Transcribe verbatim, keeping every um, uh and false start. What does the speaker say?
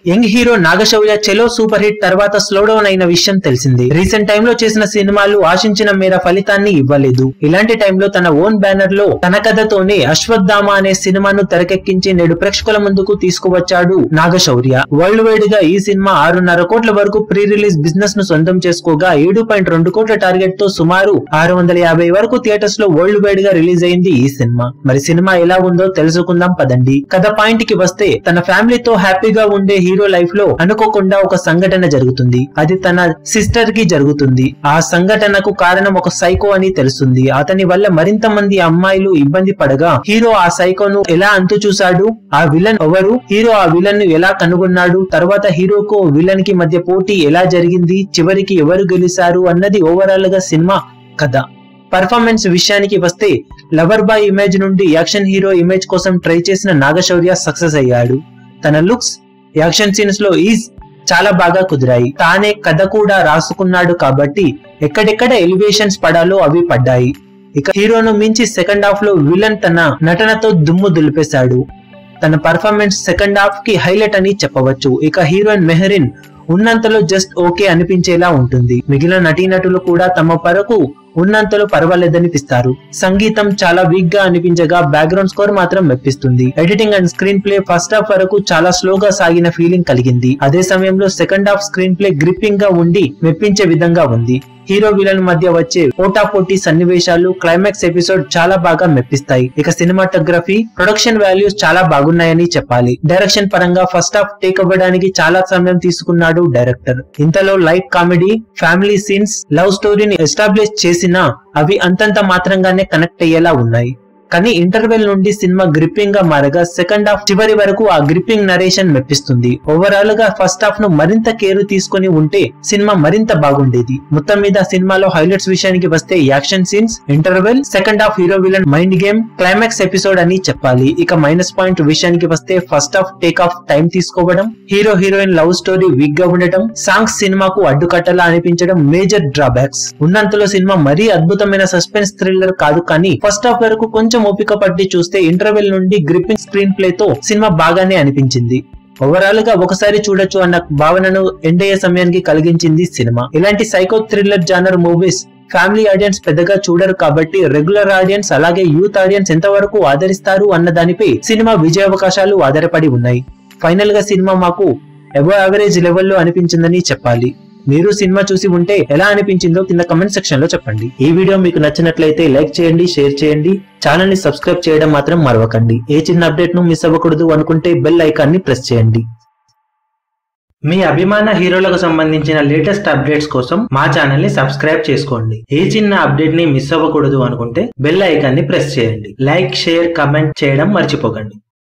Young hero Naga Shaurya Chalo super hit తర్వాత slow down అయిన విషయం తెలిసింది. రీసెంట్ టైమ్ లో చేసిన సినిమాలు ఆశించిన మేర ఫలితాన్ని ఇవ్వలేదు. ఇలాంటి టైంలో తన ఓన్ బ్యానర్ లో తన కథతోనే అశ్వత్థామ అనే సినిమాను తెరకెక్కించి నేడు ప్రేక్షకుల ముందుకు తీసుకువచ్చాడు నాగశౌర్య. వరల్డ్ వైడ్ గా ఈ సినిమా ఆరున్నర కోట్ల వరకు ప్రీ రిలీజ్ బిజినెస్ ను సొంతం చేసుకోగా ఏడు పాయింట్ రెండు కోట్ల టార్గెట్ తో సుమారు ఆరు వందల యాభై వరకు థియేటర్స్ లో వరల్డ్ వైడ్ గా రిలీజ్ అయింది ఈ సినిమా. మరి సినిమా ఎలా ఉందో తెలుసుకుందాం పదండి. కథ పాయింట్ కి వస్తే తన ఫ్యామిలీతో హ్యాపీగా ఉండే హీరో లైఫ్ లో అనుకోకుండా ఒక సంఘటన జరుగుతుంది. అది తన సిస్టర్ కి జరుగుతుంది. ఆ సంఘటనకు కారణం ఒక సైకో అని తెలుస్తుంది. అతని వల్ల మరింత మంది అమ్మాయిలు ఇబ్బంది పడగా హీరో ఆ సైకోను ఎలా అంతు చూశాడు, ఆ విలన్ ఎవరు, హీరో ఆ విలన్ ను ఎలా కనుగొన్నాడు, తర్వాత హీరోకు విలన్ కి మధ్య పోటీ ఎలా జరిగింది, చివరికి ఎవరు గెలిచారు అన్నది ఓవరాల్ గా సినిమా కథ. పర్ఫార్మెన్స్ విషయానికి వస్తే లవర్ బాయ్ ఇమేజ్ నుండి యాక్షన్ హీరో ఇమేజ్ కోసం ట్రై చేసిన నాగశౌర్య సక్సెస్ అయ్యాడు. తన లుక్స్, యాక్షన్ సీన్స్ లో ఈజ్ చాలా బాగా కుదిరాయి. తానే కథ కూడా రాసుకున్నాడు కాబట్టి ఎక్కడెక్కడ ఎలివేషన్స్ పడాలో అవి పడ్డాయి. ఇక హీరోను మించి సెకండ్ హాఫ్ లో విలన్ తన నటనతో దుమ్ము దులిపేశాడు. తన పర్ఫార్మెన్స్ సెకండ్ హాఫ్ కి హైలైట్ అని చెప్పవచ్చు. ఇక హీరోయిన్ మెహరిన్ ఉన్నంతలో జస్ట్ ఓకే అనిపించేలా ఉంటుంది. మిగిలిన నటీనటులు కూడా తమ పరకు ఉన్నంతలో పర్వాలేదనిపిస్తారు. సంగీతం చాలా వీక్ గా అనిపించగా బ్యాక్గ్రౌండ్ స్కోర్ మాత్రం మెప్పిస్తుంది. Editing and screen play first half వరకు చాలా స్లోగా సాగిన ఫీలింగ్ కలిగింది. అదే సమయంలో second half screen play gripping గా ఉండి మెప్పించే విధంగా ఉంది. హీరో విలన్ మధ్య వచ్చే పోటాపోటీ సన్నివేశాలు, క్లైమాక్స్ ఎపిసోడ్ చాలా బాగా మెప్పిస్తాయి. ఇక సినిమాటోగ్రఫీ, ప్రొడక్షన్ వాల్యూస్ చాలా బాగున్నాయని చెప్పాలి. డైరెక్షన్ పరంగా ఫస్ట్ హాఫ్ టేక్ అవ్వడానికి చాలా సమయం తీసుకున్నాడు డైరెక్టర్. ఇంతలో light comedy, family scenes, love స్టోరీని ఎస్టాబ్లిష్ చేసినా అవి అంతంత మాత్రంగానే కనెక్ట్ అయ్యేలా ఉన్నాయి. కానీ ఇంటర్వెల్ నుండి సినిమా గ్రిప్పింగ్ గా మారగా సెకండ్ హాఫ్ చివరి వరకు ఆ గ్రిప్పింగ్ నరేషన్ మెప్పిస్తుంది. ఓవరాల్ గా ఫస్ట్ హాఫ్ ను మరింత కేర్ తీసుకుని ఉంటే సినిమా మరింత బాగుండేది. మొత్తం మీద సినిమాలో హైలైట్స్ విషయానికి వస్తే action scenes, interval, second half hero villain mind game, climax episode అని చెప్పాలి. ఇక మైనస్ పాయింట్ విషయానికి వస్తే first half take off time తీసుకోవడం, hero heroine love story weak గా ఉండటం, సాంగ్స్ సినిమాకు అడ్డుకట్టలా అనిపించడం మేజర్ డ్రాబ్యాక్స్. ఉన్నంతలో సినిమా మరీ అద్భుతమైన సస్పెన్స్ థ్రిల్లర్ కాదు, కానీ ఫస్ట్ హాఫ్ వరకు కొంచెం ఓపిక పట్టి చూస్తే ఇంటర్వెల్ నుండి గ్రిప్పింగ్ స్క్రీన్ ప్లే తో సినిమా బాగానే అనిపించింది. ఓవరాల్ గా ఒకసారి చూడొచ్చు అన్న భావనను ఎండ్ అయ్యే సమయానికి కలిగించింది సినిమా. ఇలాంటి psycho thriller genre movies family audience పెద్దగా చూడరు కాబట్టి రెగ్యులర్ ఆడియన్స్ అలాగే యూత్ ఆడియన్స్ ఎంతవరకు ఆదరిస్తారు అన్న దానిపై సినిమా విజయావకాశాలు ఆధారపడి ఉన్నాయి. ఫైనల్ గా సినిమా మాకు అబవ్ యావరేజ్ లెవెల్లో అనిపించిందని చెప్పాలి. మీరు సినిమా చూసి ఉంటే ఎలా అనిపించిందో కింద కమెంట్ సెక్షన్ లో చెప్పండి. ఈ వీడియో మీకు నచ్చినట్లయితే లైక్ చేయండి, షేర్ చేయండి, ఛానల్ ని సబ్స్క్రైబ్ చేయడం మాత్రం మరవకండి. ఏ చిన్న అప్డేట్ ను మిస్ అవ్వకూడదు అనుకుంటే బెల్ ఐకాన్ ని ప్రెస్ చేయండి. మీ అభిమాన హీరోలకు సంబంధించిన లేటెస్ట్ అప్డేట్స్ కోసం మా ఛానల్ ని సబ్స్క్రైబ్ చేసుకోండి. ఏ చిన్న అప్డేట్ ని మిస్ అవ్వకూడదు అనుకుంటే బెల్ ఐకాన్ ని ప్రెస్ చేయండి. లైక్, షేర్, కమెంట్ చేయడం మర్చిపోకండి.